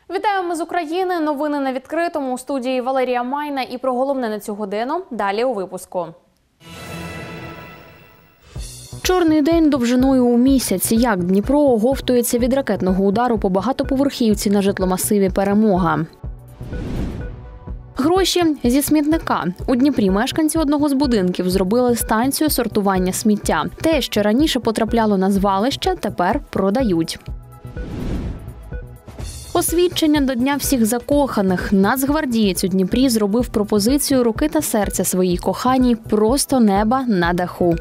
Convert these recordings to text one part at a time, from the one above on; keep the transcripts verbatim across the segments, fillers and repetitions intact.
Вітаємо з України. Новини на відкритому. У студії Валерія Майна. І про головне на цю годину далі у випуску. Чорний день довжиною у місяць. Як Дніпро оговтується від ракетного удару по багатоповерхівці на житломасиві «Перемога». Гроші зі смітника. У Дніпрі мешканці одного з будинків зробили станцію сортування сміття. Те, що раніше потрапляло на звалище, тепер продають. Освідчення до Дня всіх закоханих. Нацгвардієць у Дніпрі зробив пропозицію руки та серця своїй коханій просто неба на даху.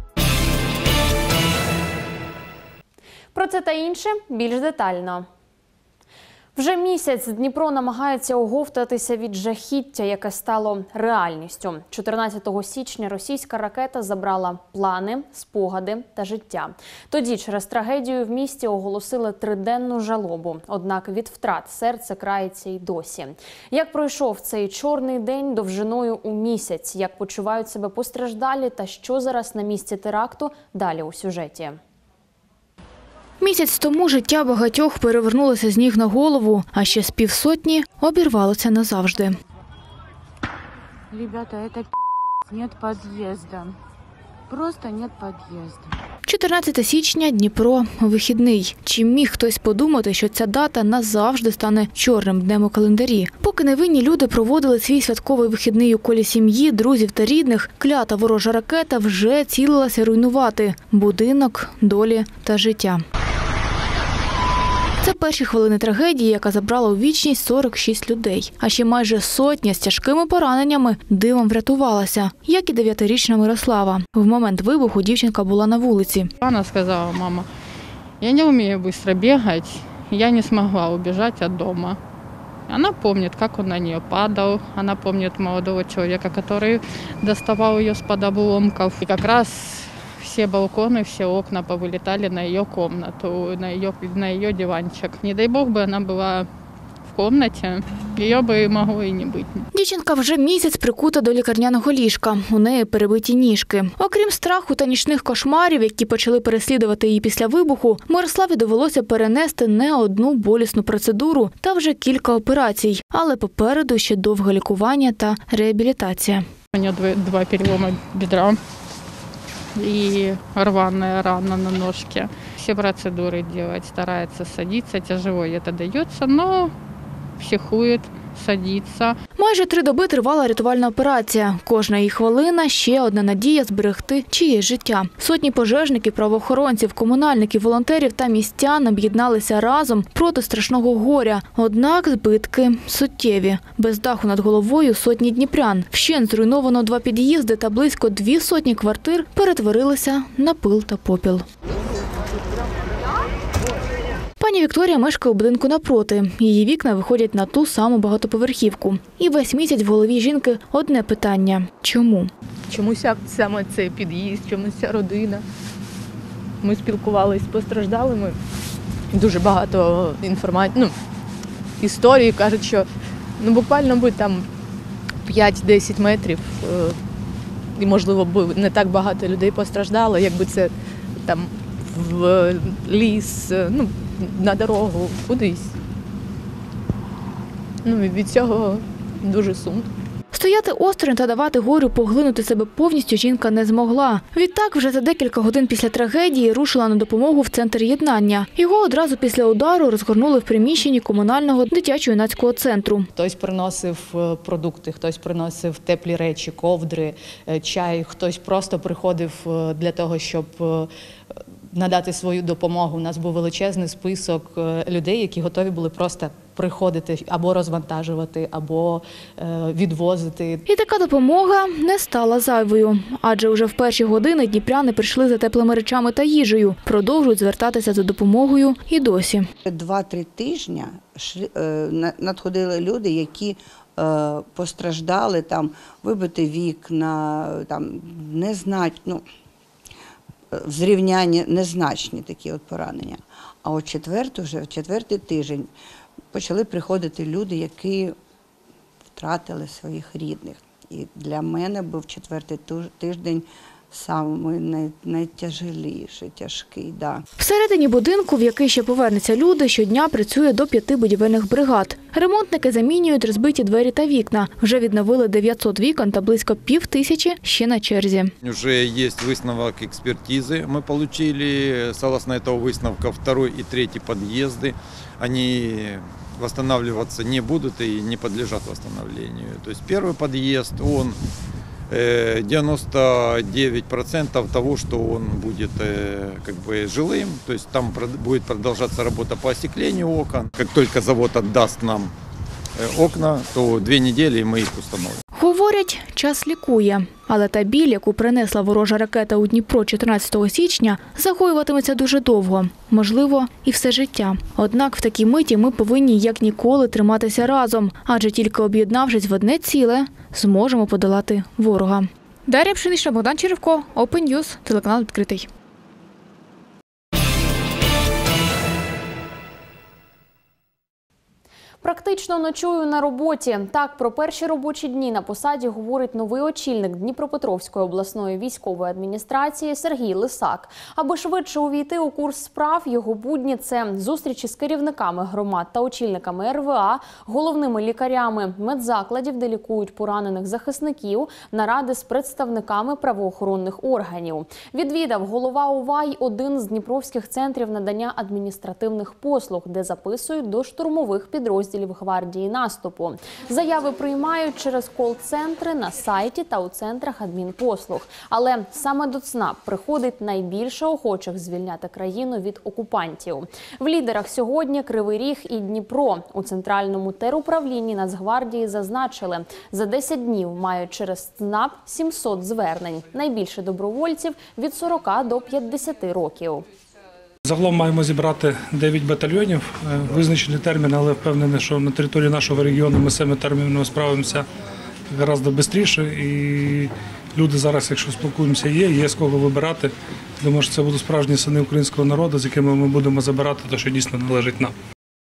Про це та інше більш детально. Вже місяць Дніпро намагається оговтатися від жахіття, яке стало реальністю. чотирнадцятого січня російська ракета забрала плани, спогади та життя. Тоді через трагедію в місті оголосили триденну жалобу. Однак від втрат серце крається й досі. Як пройшов цей чорний день довжиною у місяць? Як почувають себе постраждалі та що зараз на місці теракту? Далі у сюжеті. Місяць тому життя багатьох перевернулося з ніг на голову, а ще з півсотні обірвалося назавжди. Ребята, це пиздец, нет під'їзду. Просто нет під'їзду. чотирнадцяте січня, Дніпро, вихідний. Чи міг хтось подумати, що ця дата назавжди стане чорним днем у календарі? Поки невинні люди проводили свій святковий вихідний у колі сім'ї, друзів та рідних, клята ворожа ракета вже цілилася руйнувати будинок, долі та життя. Це перші хвилини трагедії, яка забрала у вічність сорок шість людей. А ще майже сотня з тяжкими пораненнями дивом врятувалася, як і дев'ятирічна Мирослава. В момент вибуху дівчинка була на вулиці. Вона сказала: мама, я не вмію швидко бігати, я не змогла убежать від дому. Она помнит, как он на нее падал, она помнит молодого человека, который доставал ее с-под обломков. И как раз все балконы, все окна повылетали на ее комнату, на ее, на ее диванчик. Не дай бог бы она была в комнате, її би могло і не бути. Дівчинка вже місяць прикута до лікарняного ліжка. У неї перебиті ніжки. Окрім страху та нічних кошмарів, які почали переслідувати її після вибуху, Мирославі довелося перенести не одну болісну процедуру та вже кілька операцій. Але попереду ще довге лікування та реабілітація. У мене два, два переломи бедра и рваная рана на ножке. Все процедуры делать, старается садиться, тяжело это дается, но психует, садиться. Майже три доби тривала рятувальна операція. Кожна її хвилина – ще одна надія зберегти чиєсь життя. Сотні пожежників, правоохоронців, комунальників, волонтерів та містян об'єдналися разом проти страшного горя. Однак збитки суттєві. Без даху над головою сотні дніпрян. Вщент зруйновано два під'їзди та близько дві сотні квартир перетворилися на пил та попіл. Пані Вікторія мешкає у будинку напроти. Її вікна виходять на ту саму багатоповерхівку. І весь місяць в голові жінки одне питання – чому? Чомусь саме цей під'їзд, чомусь ця родина. Ми спілкувалися з постраждалими. Дуже багато інформації, ну, історії кажуть, що ну, буквально би там п'ять-десять метрів і, можливо, б не так багато людей постраждало, якби це там в ліс, ну, на дорогу, кудись. Ну, від цього дуже сумно. Стояти осторонь та давати горю поглинути себе повністю жінка не змогла. Відтак, вже за декілька годин після трагедії рушила на допомогу в центр єднання. Його одразу після удару розгорнули в приміщенні комунального дитячо-юнацького центру. Хтось приносив продукти, хтось приносив теплі речі, ковдри, чай, хтось просто приходив для того, щоб надати свою допомогу. У нас був величезний список людей, які готові були просто приходити або розвантажувати, або відвозити. І така допомога не стала зайвою. Адже вже в перші години дніпряни прийшли за теплими речами та їжею. Продовжують звертатися за допомогою і досі. Два-три тижні надходили люди, які постраждали, там, вибити вікна, там, незначні, ну, в зрівнянні незначні такі от поранення. А от четвертий, вже в четвертий тиждень почали приходити люди, які втратили своїх рідних. І для мене був четвертий тиждень самий най, найтяжеліший, тяжкий. Да. Всередині будинку, в який ще повернуться люди, щодня працює до п'яти будівельних бригад. Ремонтники замінюють розбиті двері та вікна. Вже відновили дев'ятсот вікон та близько пів тисячі ще на черзі. Уже есть высновок экспертизы, мы получили, согласно этого высновка, второй и третий подъезды, они восстанавливаться не будут и не подлежат восстановлению. То есть первый подъезд, он э, девяносто девять процентов того, что он будет э, как бы жилым, то есть там прод- будет продолжаться работа по остеклению окон. Как только завод отдаст нам э, окна, то две недели мы их установим. Говорять, час лікує. Але та біль, яку принесла ворожа ракета у Дніпро чотирнадцятого січня, загоюватиметься дуже довго. Можливо, і все життя. Однак в такій миті ми повинні як ніколи триматися разом. Адже тільки об'єднавшись в одне ціле, зможемо подолати ворога. Дар'я Пшенична, Богдан Черевко, Open News, телеканал «Відкритий». Практично ночую на роботі. Так, про перші робочі дні на посаді говорить новий очільник Дніпропетровської обласної військової адміністрації Сергій Лисак. Аби швидше увійти у курс справ, його будні – це зустрічі з керівниками громад та очільниками ер ве а, головними лікарями медзакладів, де лікують поранених захисників, наради з представниками правоохоронних органів. Відвідав голова ОВА й один з дніпровських центрів надання адміністративних послуг, де записують до штурмових підрозділів гвардії наступу. Заяви приймають через кол-центри на сайті та у центрах адмінпослуг. Але саме до ЦНАП приходить найбільше охочих звільняти країну від окупантів. В лідерах сьогодні Кривий Ріг і Дніпро. У центральному теруправлінні Нацгвардії зазначили, за десять днів мають через ЦНАП сімсот звернень. Найбільше добровольців від сорока до п'ятдесяти років. Загалом маємо зібрати дев'ять батальйонів, визначений термін, але впевнений, що на території нашого регіону ми з цими термінами справимося гораздо швидше. І люди зараз, якщо спілкуємося, є, є з кого вибирати. Думаю, що це будуть справжні сини українського народу, з якими ми будемо забирати те, що дійсно належить нам.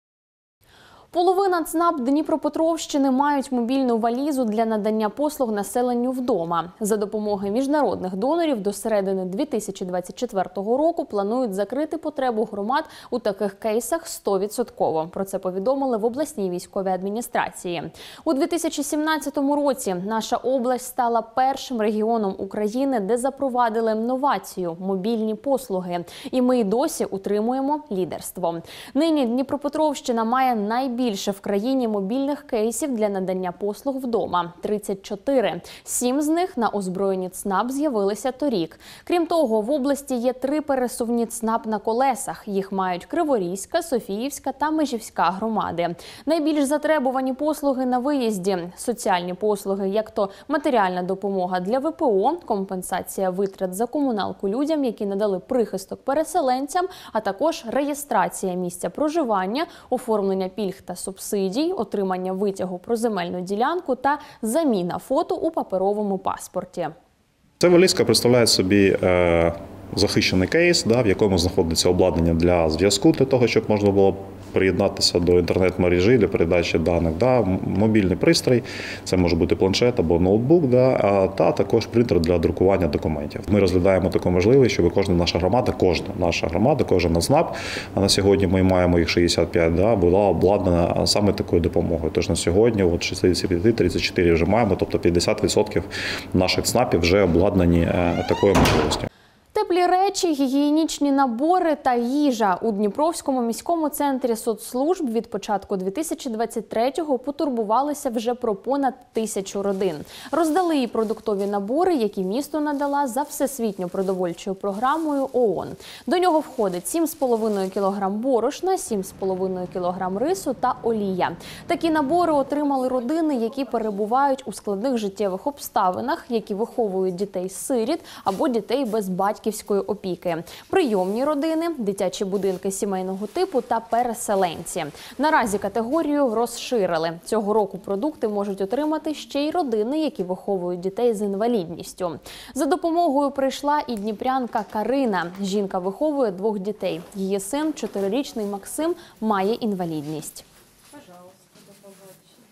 Половина ЦНАП Дніпропетровщини мають мобільну валізу для надання послуг населенню вдома. За допомогою міжнародних донорів до середини дві тисячі двадцять четвертого року планують закрити потребу громад у таких кейсах сто відсотків. Про це повідомили в обласній військовій адміністрації. У дві тисячі сімнадцятому році наша область стала першим регіоном України, де запровадили новацію – мобільні послуги. І ми й досі утримуємо лідерство. Нині Дніпропетровщина має найбільше Більше в країні мобільних кейсів для надання послуг вдома – тридцять чотири. Сім з них на озброєнні ЦНАП з'явилися торік. Крім того, в області є три пересувні ЦНАП на колесах. Їх мають Криворізька, Софіївська та Межівська громади. Найбільш затребувані послуги на виїзді – соціальні послуги, як то матеріальна допомога для ве пе о, компенсація витрат за комуналку людям, які надали прихисток переселенцям, а також реєстрація місця проживання, оформлення пільг та субсидій, отримання витягу про земельну ділянку та заміна фото у паперовому паспорті. Ця валізка представляє собі е, захищений кейс, да, в якому знаходиться обладнання для зв'язку, для того, щоб можна було приєднатися до інтернет-мережі для передачі даних. Да, мобільний пристрій, це може бути планшет або ноутбук, да, та також принтер для друкування документів. Ми розглядаємо таку можливість, щоб кожна наша громада, кожна наша громада, кожен ЦНАП, а на сьогодні ми маємо їх шістдесят п'ять, да, була обладнана саме такою допомогою. Тож на сьогодні от шістдесят п'ять тридцять чотири вже маємо, тобто п'ятдесят відсотків наших ЦНАПів вже обладнані такою можливістю. Теплі речі, гігієнічні набори та їжа. У Дніпровському міському центрі соцслужб від початку дві тисячі двадцять третього потурбувалися вже про понад тисячу родин. Роздали і продуктові набори, які місто надала за всесвітньою продовольчою програмою ООН. До нього входить сім з половиною кілограм борошна, сім з половиною кілограм рису та олія. Такі набори отримали родини, які перебувають у складних життєвих обставинах, які виховують дітей-сиріт або дітей без батьківської опіки, прийомні родини, дитячі будинки сімейного типу та переселенці. Наразі категорію розширили. Цього року продукти можуть отримати ще й родини, які виховують дітей з інвалідністю. За допомогою прийшла і дніпрянка Карина. Жінка виховує двох дітей. Її син, чотирирічний Максим, має інвалідність.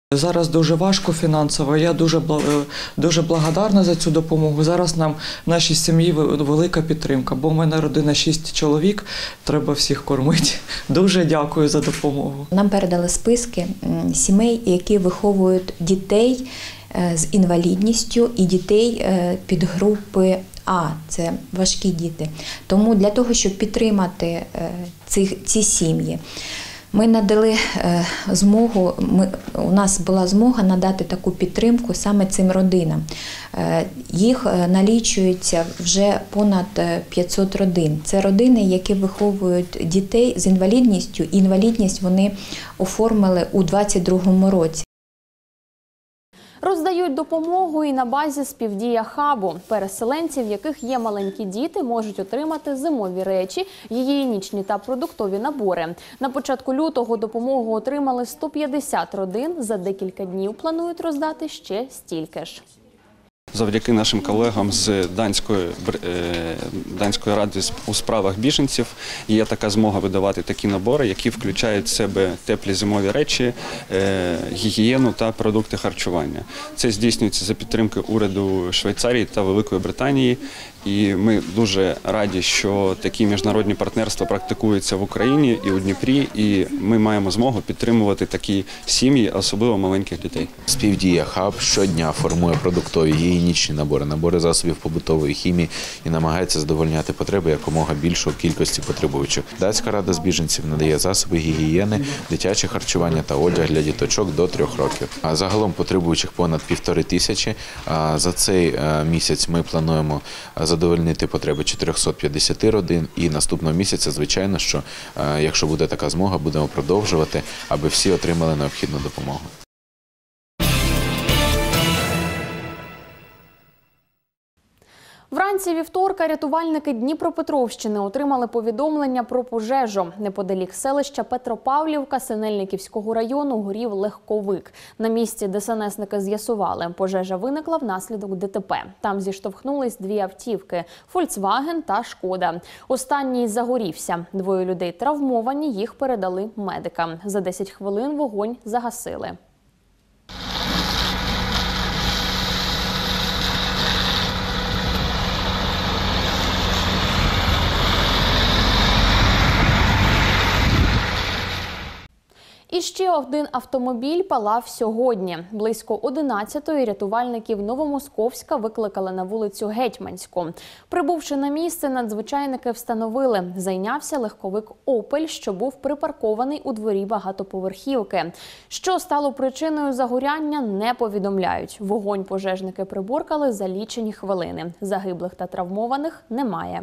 Зараз дуже важко фінансово, я дуже, дуже благодарна за цю допомогу. Зараз нам в нашій сім'ї велика підтримка, бо в мене родина шість чоловік, треба всіх кормити. Дуже дякую за допомогу. Нам передали списки сімей, які виховують дітей з інвалідністю і дітей підгрупи А, це важкі діти. Тому для того, щоб підтримати ці, ці сім'ї, ми надали змогу, ми, у нас була змога надати таку підтримку саме цим родинам. Їх налічується вже понад п'ятсот родин. Це родини, які виховують дітей з інвалідністю, і інвалідність вони оформили у двадцять другому році. Роздають допомогу і на базі співдія хабу. Переселенці, в яких є маленькі діти, можуть отримати зимові речі, гігієнічні та продуктові набори. На початку лютого допомогу отримали сто п'ятдесят родин. За декілька днів планують роздати ще стільки ж. Завдяки нашим колегам з Данської, Данської ради у справах біженців є така змога видавати такі набори, які включають в себе теплі зимові речі, гігієну та продукти харчування. Це здійснюється за підтримки уряду Швейцарії та Великої Британії. І ми дуже раді, що такі міжнародні партнерства практикуються в Україні і у Дніпрі, і ми маємо змогу підтримувати такі сім'ї, особливо маленьких дітей. Співдія хаб щодня формує продуктові гігієнічні набори, набори засобів побутової хімії і намагається задовольняти потреби якомога більшої кількості потребуючих. Датська рада з біженців надає засоби гігієни, дитяче харчування та одяг для діточок до трьох років. А загалом потребуючих понад півтори тисячі. За цей місяць ми плануємо задовольнити потреби чотирьохсот п'ятдесят родин, і наступного місяця, звичайно, що якщо буде така змога, будемо продовжувати, аби всі отримали необхідну допомогу. Вранці вівторка рятувальники Дніпропетровщини отримали повідомлення про пожежу. Неподалік селища Петропавлівка Синельниківського району горів легковик. На місці ДСНСники з'ясували, пожежа виникла внаслідок ДТП. Там зіштовхнулись дві автівки – «Фольксваген» та «Шкода». Останній загорівся. Двоє людей травмовані, їх передали медикам. За десять хвилин вогонь загасили. І ще один автомобіль палав сьогодні. Близько одинадцятої рятувальників Новомосковська викликали на вулицю Гетьманську. Прибувши на місце, надзвичайники встановили – зайнявся легковик «Опель», що був припаркований у дворі багатоповерхівки. Що стало причиною загоряння, не повідомляють. Вогонь пожежники приборкали за лічені хвилини. Загиблих та травмованих немає.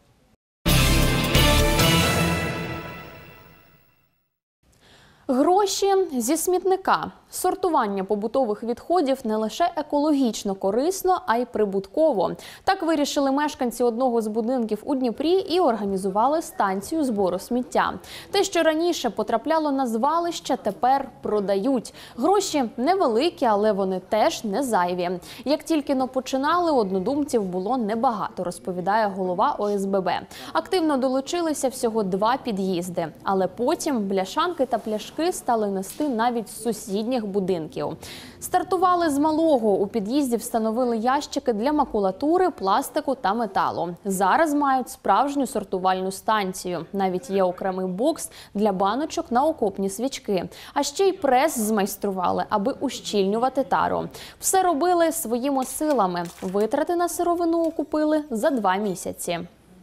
Гроші зі смітника. Сортування побутових відходів не лише екологічно корисно, а й прибутково. Так вирішили мешканці одного з будинків у Дніпрі і організували станцію збору сміття. Те, що раніше потрапляло на звалище, тепер продають. Гроші невеликі, але вони теж не зайві. Як тільки-но починали, однодумців було небагато, розповідає голова О С Б Б. Активно долучилися всього два під'їзди. Але потім бляшанки та пляшки стали нести навіть з сусідніх будинків. Стартували з малого. У під'їзді встановили ящики для макулатури, пластику та металу. Зараз мають справжню сортувальну станцію. Навіть є окремий бокс для баночок на окопні свічки. А ще й прес змайстрували, аби ущільнювати тару. Все робили своїми силами. Витрати на сировину окупили за два місяці.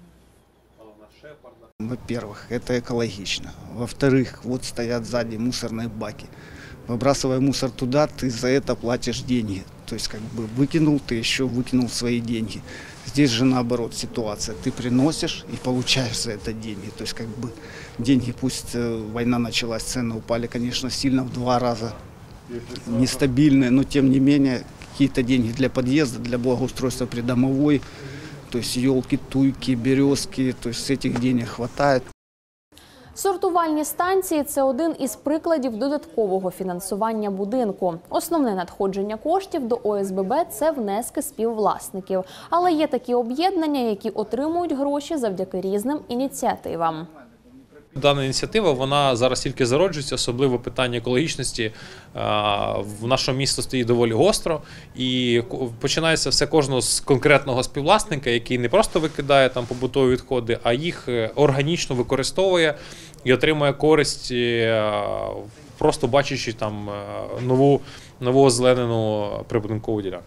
Во-первых, это экологично. Во-вторых, вот стоят сзади мусорные баки. Выбрасывая мусор туда, ты за это платишь деньги. То есть как бы выкинул, ты еще выкинул свои деньги. Здесь же наоборот ситуация. Ты приносишь и получаешь за это деньги. То есть как бы деньги, пусть война началась, цены упали, конечно, сильно в два раза нестабильные, но тем не менее какие-то деньги для подъезда, для благоустройства придомовой. То есть елки, туйки, березки, то есть этих денег хватает. Сортувальні станції – це один із прикладів додаткового фінансування будинку. Основне надходження коштів до О С Б Б – це внески співвласників. Але є такі об'єднання, які отримують гроші завдяки різним ініціативам. Дана ініціатива, вона зараз тільки зароджується, особливо питання екологічності в нашому місті стоїть доволі гостро. І починається все кожного з конкретного співвласника, який не просто викидає там побутові відходи, а їх органічно використовує і отримує користь, просто бачачи там нову, нову озеленену прибудинкову ділянку.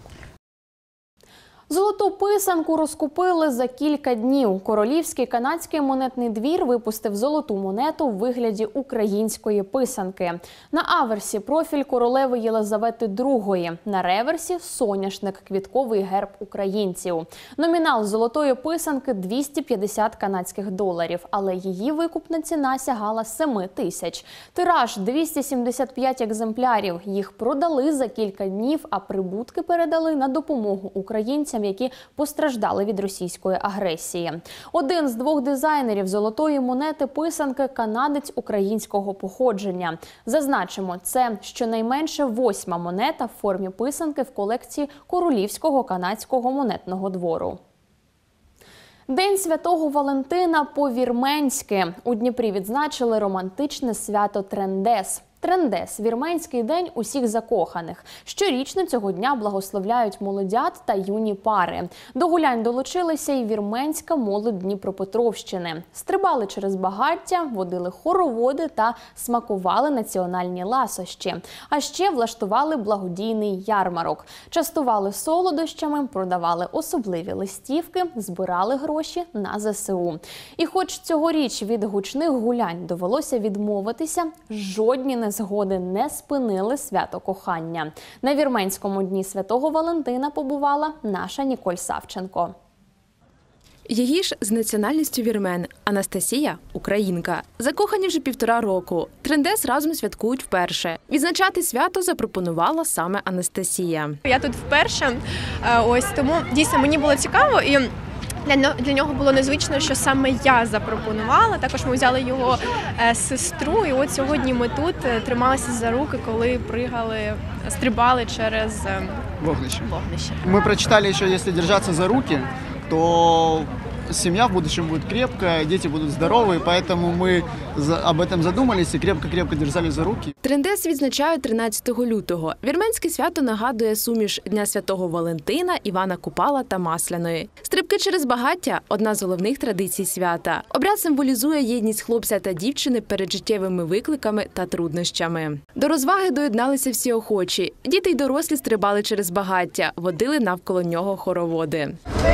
Золоту писанку розкупили за кілька днів. Королівський канадський монетний двір випустив золоту монету в вигляді української писанки. На аверсі профіль королеви Єлизавети другої, на реверсі – соняшник, квітковий герб українців. Номінал золотої писанки – двісті п'ятдесят канадських доларів, але її викупна ціна сягала семи тисяч. Тираж – двісті сімдесят п'ять екземплярів. Їх продали за кілька днів, а прибутки передали на допомогу українцям, які постраждали від російської агресії. Один з двох дизайнерів золотої монети писанки – канадець українського походження. Зазначимо, це щонайменше восьма монета в формі писанки в колекції Королівського канадського монетного двору. День Святого Валентина по-вірменськи. У Дніпрі відзначили романтичне свято Трендес. Трендес – вірменський день усіх закоханих. Щорічно цього дня благословляють молодят та юні пари. До гулянь долучилися і вірменська молодь Дніпропетровщини. Стрибали через багаття, водили хороводи та смакували національні ласощі. А ще влаштували благодійний ярмарок. Частували солодощами, продавали особливі листівки, збирали гроші на зе се у. І хоч цьогоріч від гучних гулянь довелося відмовитися, жодні не згоди не спинили свято кохання. На вірменському дні Святого Валентина побувала наша Ніколь Савченко. Її ж з національністю вірмен. Анастасія – українка. Закохані вже півтора року. Трендес разом святкують вперше. Відзначати свято запропонувала саме Анастасія. Я тут вперше, ось тому дійсно мені було цікаво і для нього було незвично, що саме я запропонувала. Також ми взяли його сестру, і от сьогодні ми тут трималися за руки, коли пригали, стрибали через вогнище. вогнище. Мы прочитали еще, если держаться за руки, то семья в будущем будет крепкая, дети будут здоровые, поэтому мы об этом задумались и крепко-крепко держали за руки. Трендес відзначають тринадцятого лютого. Вірменське свято нагадує суміш Дня Святого Валентина, Івана Купала та Масляної. Стрибки через багаття – одна з головних традицій свята. Обряд символізує єдність хлопця та дівчини перед життєвими викликами та труднощами. До розваги доєдналися всі охочі. Діти й дорослі стрибали через багаття, водили навколо нього хороводи.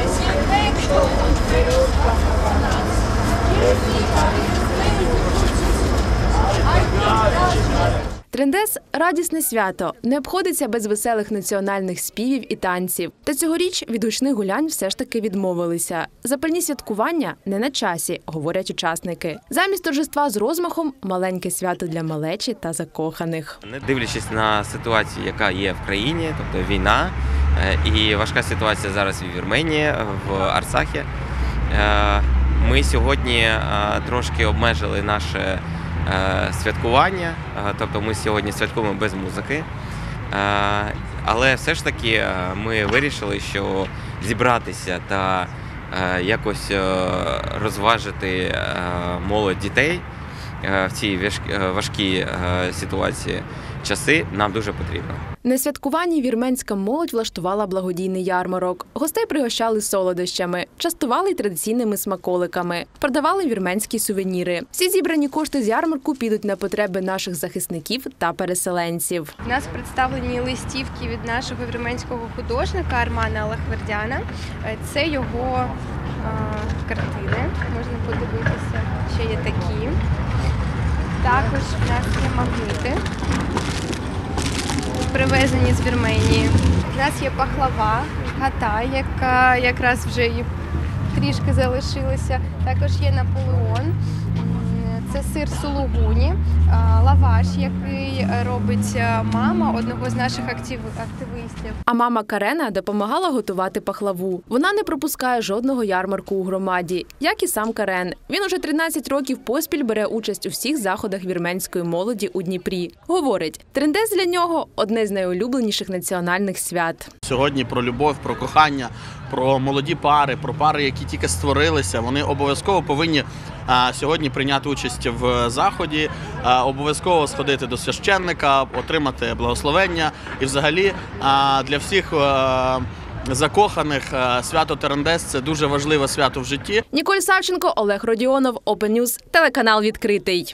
Трендес – радісне свято, не обходиться без веселих національних співів і танців. Та цьогоріч від гучних гулянь все ж таки відмовилися. Запальні святкування не на часі, говорять учасники. Замість торжества з розмахом – маленьке свято для малечі та закоханих. Не дивлячись на ситуацію, яка є в країні, тобто війна, і важка ситуація зараз в Вірменії, в Арцахі, ми сьогодні трошки обмежили наше святкування, тобто ми сьогодні святкуємо без музики, але все ж таки ми вирішили, що зібратися та якось розважити молодь дітей в цій важкій ситуації часи нам дуже потрібно. На святкуванні вірменська молодь влаштувала благодійний ярмарок. Гостей пригощали солодощами, частували й традиційними смаколиками, продавали вірменські сувеніри. Всі зібрані кошти з ярмарку підуть на потреби наших захисників та переселенців. У нас представлені листівки від нашого вірменського художника Армана Аллахвердяна. Це його е, картини, можна подивитися, ще є такі. Також в нас є магніти, привезені з Вірменії. У нас є пахлава, гата, яка якраз вже і трішки залишилася. Також є Наполеон, це сир сулугуні, лаваш, який робить мама одного з наших активістів. А мама Карена допомагала готувати пахлаву. Вона не пропускає жодного ярмарку у громаді, як і сам Карен. Він уже тринадцять років поспіль бере участь у всіх заходах вірменської молоді у Дніпрі. Говорить, Трендес для нього – одне з найулюбленіших національних свят. Сьогодні про любов, про кохання, про молоді пари, про пари, які тільки створилися. Вони обов'язково повинні сьогодні прийняти участь в заході, обов'язково сходити до священника, отримати благословення. І взагалі для всіх закоханих свято Терендез – це дуже важливе свято в житті. Ніколь Савченко, Олег Родіонов, Open News, телеканал «Відкритий».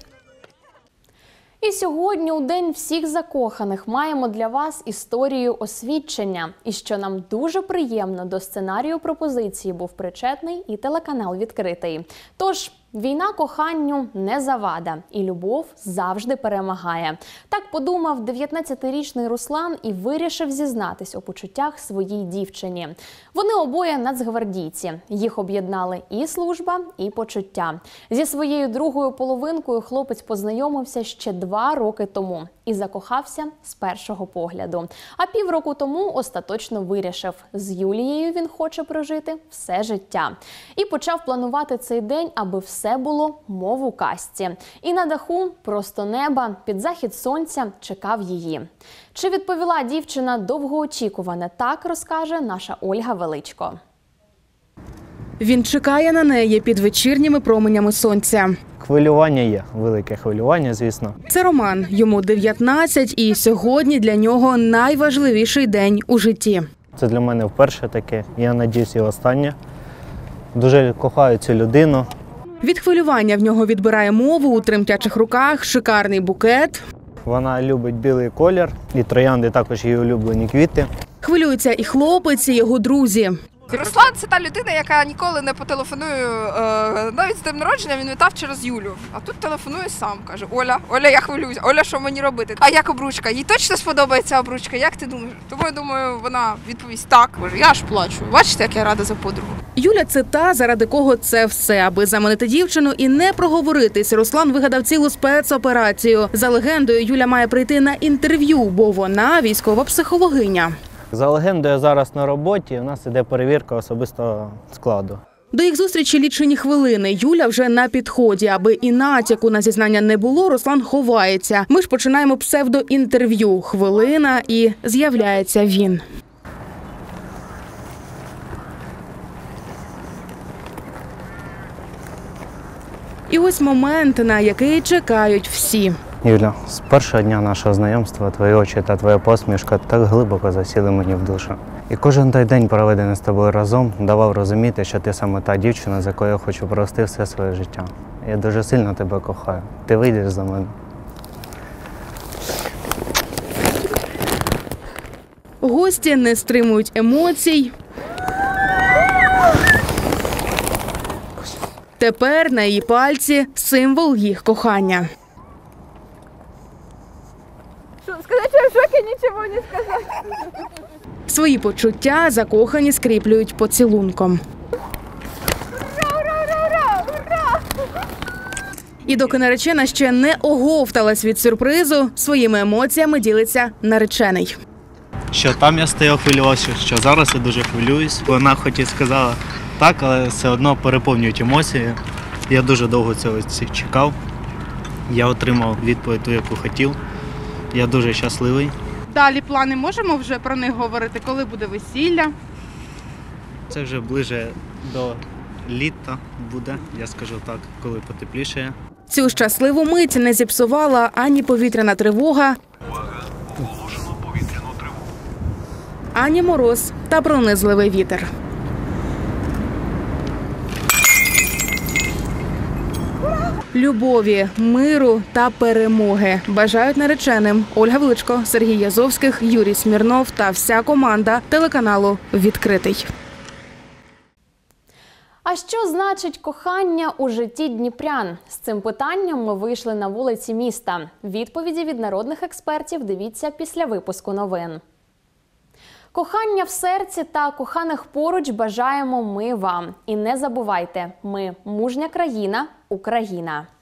І сьогодні, у День всіх закоханих, маємо для вас історію освідчення. І що нам дуже приємно, до сценарію пропозиції був причетний і телеканал «Відкритий». Тож, війна коханню не завада, і любов завжди перемагає. Так подумав дев'ятнадцятирічний Руслан і вирішив зізнатись у почуттях своїй дівчині. Вони обоє нацгвардійці. Їх об'єднали і служба, і почуття. Зі своєю другою половинкою хлопець познайомився ще два роки тому і закохався з першого погляду. А півроку тому остаточно вирішив, з Юлією він хоче прожити все життя. І почав планувати цей день, аби все було мов у казці. І на даху, просто неба, під захід сонця чекав її. Чи відповіла дівчина довгоочікуване «так», розкаже наша Ольга Величко. Він чекає на неї під вечірніми променями сонця. Хвилювання є, велике хвилювання, звісно. Це Роман, йому дев'ятнадцять, і сьогодні для нього найважливіший день у житті. Це для мене вперше таке, я надіюсь, і останнє. Дуже кохаю цю людину. Від хвилювання в нього відбирає мову, у тремтячих руках шикарний букет. Вона любить білий колір, і троянди також її улюблені квіти. Хвилюються і хлопець, і його друзі. Руслан – це та людина, яка ніколи не потелефонує, навіть з днем народження він вітав через Юлю. А тут телефонує сам, каже: Оля, Оля, я хвилююся, Оля, що мені робити? А як обручка? Їй точно сподобається обручка? Як ти думаєш? Тому я думаю, вона відповість так. Я аж плачу. Бачите, як я рада за подругу. Юля – це та, заради кого це все. Аби заманити дівчину і не проговоритись, Руслан вигадав цілу спецоперацію. За легендою, Юля має прийти на інтерв'ю, бо вона військова психологиня. За легендою, зараз на роботі, у нас іде перевірка особистого складу. До їх зустрічі лічені хвилини. Юля вже на підході. Аби і натяку на зізнання не було, Руслан ховається. Ми ж починаємо псевдоінтерв'ю. Хвилина і з'являється він. І ось момент, на який чекають всі. Юля, з першого дня нашого знайомства твої очі та твоя посмішка так глибоко засіли мені в душу. І кожен той день, проведений з тобою разом, давав розуміти, що ти саме та дівчина, за якою я хочу провести все своє життя. Я дуже сильно тебе кохаю. Ти вийдеш за мене. Гості не стримують емоцій. Тепер на її пальці символ їх кохання. Сказати, що я в шокі, нічого не сказати. Свої почуття закохані скріплюють поцілунком. Ура, ура, ура, ура! І доки наречена ще не оговталась від сюрпризу, своїми емоціями ділиться наречений. Що там я стояв, хвилювався, що зараз я дуже хвилююсь. Вона хоч і сказала так, але все одно переповнюють емоції. Я дуже довго цього чекав. Я отримав відповідь ту, яку хотів. Я дуже щасливий. Далі плани можемо вже про них говорити, коли буде весілля? Це вже ближе до літа буде, я скажу так, коли потеплішає. Цю щасливу мить не зіпсувала ані повітряна тривога, ані мороз та пронизливий вітер. Любові, миру та перемоги бажають нареченим Ольга Величко, Сергій Язовських, Юрій Смірнов та вся команда телеканалу «Відкритий». А що значить кохання у житті дніпрян? З цим питанням ми вийшли на вулиці міста. Відповіді від народних експертів дивіться після випуску новин. Кохання в серці та коханих поруч бажаємо ми вам. І не забувайте, ми – мужня країна, Україна.